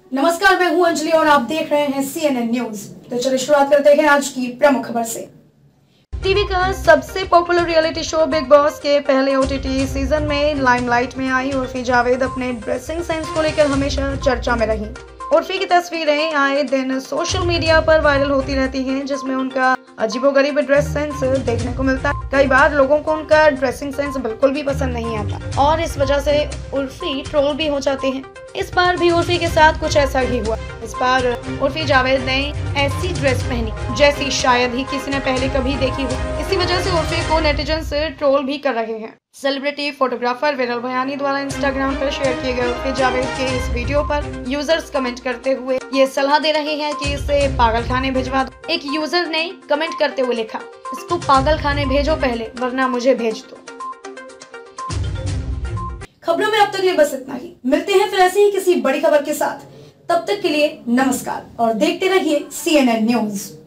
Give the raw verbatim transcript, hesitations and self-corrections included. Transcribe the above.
नमस्कार, मैं हूं अंजलि और आप देख रहे हैं सी एन एन न्यूज। तो चलिए शुरुआत करते हैं आज की प्रमुख खबर से। टीवी का सबसे popular reality show Bigg Boss के पहले ओ टी टी सीजन में लाइमलाइट में आई उर्फी जावेद अपने ड्रेसिंग सेंस को लेकर हमेशा चर्चा में रही। उर्फी की तस्वीरें आए दिन सोशल मीडिया पर वायरल होती रहती हैं, जिसमें उनका अजीबोगरीब ड्रेस सेंस देखने को मिलता है। कई बार लोगों को उनका ड्रेसिंग सेंस बिल्कुल भी पसंद नहीं आता और इस वजह से उर्फी ट्रोल भी हो जाते हैं। इस बार भी उर्फी के साथ कुछ ऐसा ही हुआ। इस बार उर्फी जावेद ने ऐसी ड्रेस पहनी जैसी शायद ही किसी ने पहले कभी देखी हो। इसी वजह से उर्फी को नेटिजन्स ट्रोल भी कर रहे हैं। सेलिब्रिटी फोटोग्राफर विरल भयानी द्वारा इंस्टाग्राम पर शेयर किए गए उर्फी जावेद के इस वीडियो पर यूजर्स कमेंट करते हुए ये सलाह दे रहे हैं कि इसे पागल खाने भिजवा दो। एक यूजर ने कमेंट करते हुए लिखा, इसको पागल खाने भेजो पहले, वरना मुझे भेज दो। खबरों में अब तक ये बस इतना ही। मिलते हैं फिर ऐसे ही किसी बड़ी खबर के साथ। तब तक के लिए नमस्कार और देखते रहिए सी एन एन न्यूज।